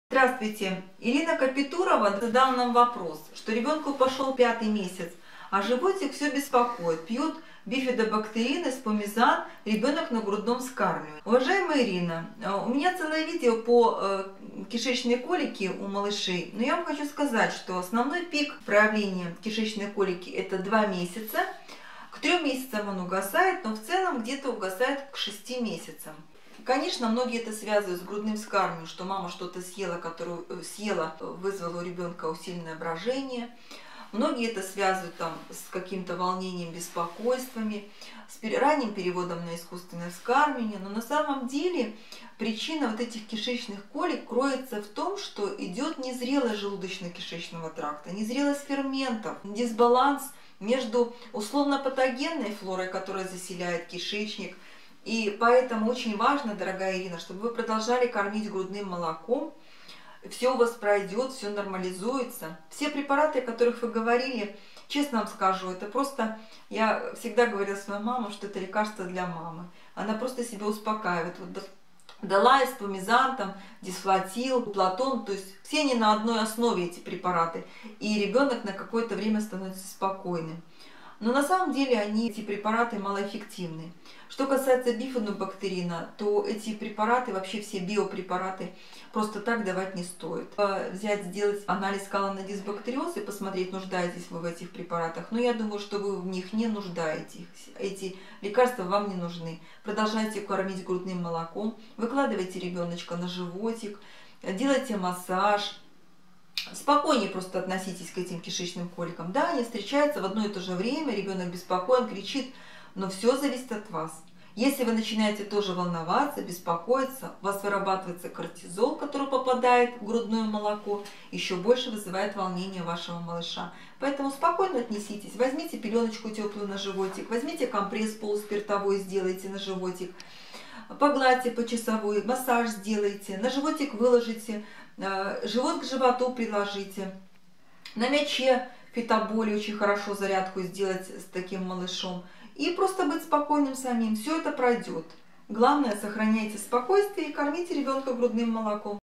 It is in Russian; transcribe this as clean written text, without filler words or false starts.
Здравствуйте. Ирина Капитурова задала нам вопрос, что ребенку пошел 5-й месяц, а животик все беспокоит, пьет бифидобактерины, спомизан, ребенок на грудном вскармливании. Уважаемая Ирина, у меня целое видео по кишечной колике у малышей, но я вам хочу сказать, что основной пик проявления кишечной колики это 2 месяца, к 3 месяцам он угасает, но в целом где-то угасает к 6 месяцам. Конечно, многие это связывают с грудным вскармливанием, что мама что-то съела, вызвало у ребенка усиленное брожение. Многие это связывают с каким-то волнением, беспокойствами, с ранним переводом на искусственное вскармливание. Но на самом деле причина вот этих кишечных колик кроется в том, что идет незрелость желудочно-кишечного тракта, незрелость ферментов, дисбаланс между условно-патогенной флорой, которая заселяет кишечник. И поэтому очень важно, дорогая Ирина, чтобы вы продолжали кормить грудным молоком. Все у вас пройдет, все нормализуется. Все препараты, о которых вы говорили, честно вам скажу, это просто... Я всегда говорила своей маме, что это лекарство для мамы. Она просто себя успокаивает. Вот дала эспомизан, дисфлатил, платон, то есть все они на одной основе, эти препараты. И ребенок на какое-то время становится спокойным. Но на самом деле эти препараты малоэффективны. Что касается бифидобактерина, то эти препараты, вообще все биопрепараты, просто так давать не стоит. Сделать анализ кала на дисбактериоз и посмотреть, нуждаетесь вы в этих препаратах. Но я думаю, что вы в них не нуждаетесь. Эти лекарства вам не нужны. Продолжайте кормить грудным молоком, выкладывайте ребеночка на животик, делайте массаж. Спокойнее просто относитесь к этим кишечным коликам. Да, они встречаются в одно и то же время, ребенок беспокоен, кричит, но все зависит от вас. Если вы начинаете тоже волноваться, беспокоиться, у вас вырабатывается кортизол, который попадает в грудное молоко, еще больше вызывает волнение вашего малыша. Поэтому спокойно отнеситесь, возьмите пеленочку теплую на животик, возьмите компресс полуспиртовой, сделайте на животик, погладьте по часовой, массаж сделайте, на животик выложите, живот к животу приложите. На мяче фитоболи очень хорошо зарядку сделать с таким малышом. И просто быть спокойным самим. Все это пройдет. Главное, сохраняйте спокойствие и кормите ребенка грудным молоком.